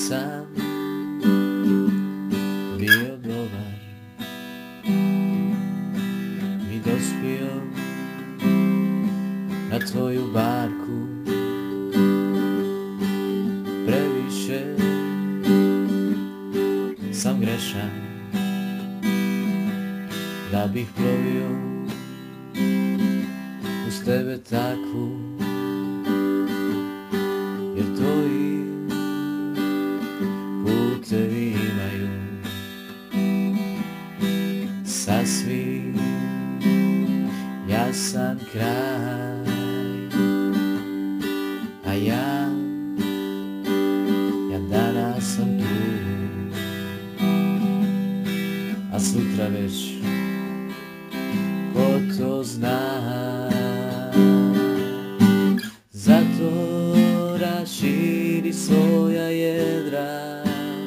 Nisam bio dobar ni dospio na tvoju barku. Previše sam grešan da bih plovio uz tebe takvu, jer tvoji putevi imaju sasvim jasan kraj, a ja danas sam tu, a sutra već ko to zna. Zato raširi svoja jedra,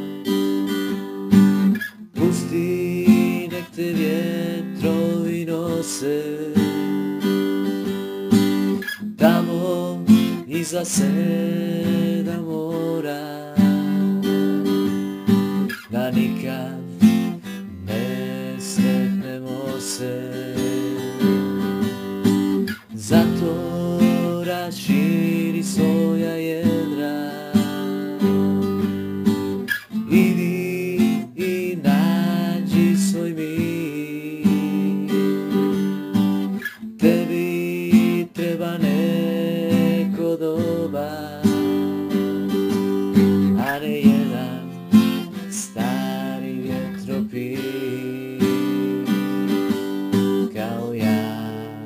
pusti nek te vjetrovi nose tamo iza 7 mora, da nikad ne sretnemo se. Zato raširi svoja jedra, idi i nađi svoj mir. Tebi treba neko dobar, a ne jedan stari vjetropil kao ja.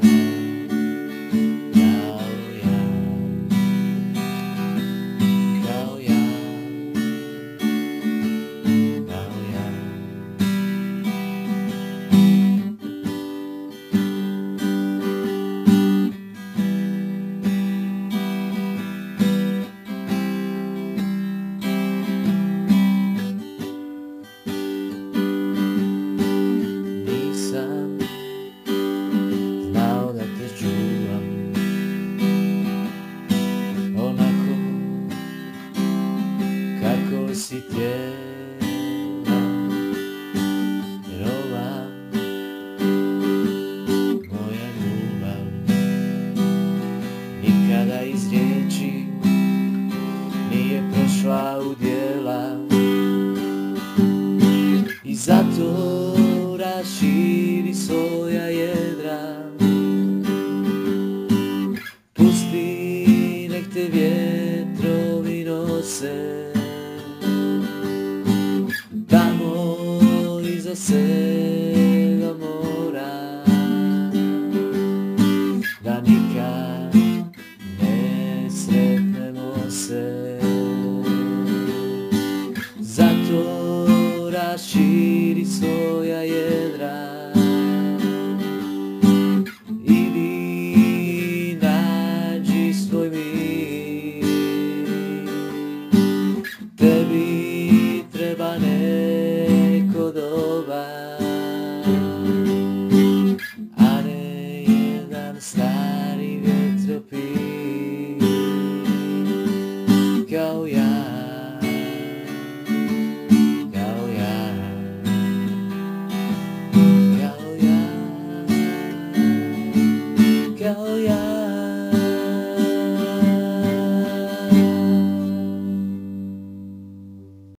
Znao da te čuvam onako kako si htjela, jer ova moja ljubav nikada iz riječi nije prošla u djela. I zato raširi svoja jedra, pusti nek te vjetrovi nose tamo iza 7 mora, da nikad ne sretnemo se. Zato raširi svoja jedra, idi nađi svoj mir. Tebi treba neko dobar, a ne jedan stari vjetropil kao ja. Oh yeah.